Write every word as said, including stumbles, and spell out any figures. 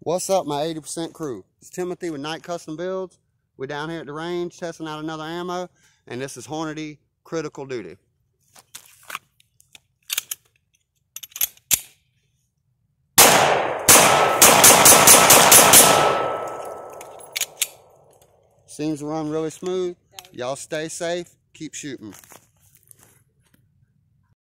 What's up, my eighty percent crew? It's Timothy with Night Custom Builds. We're down here at the range testing out another ammo, and this is Hornady Critical Duty. Seems to run really smooth. Y'all stay safe, keep shooting.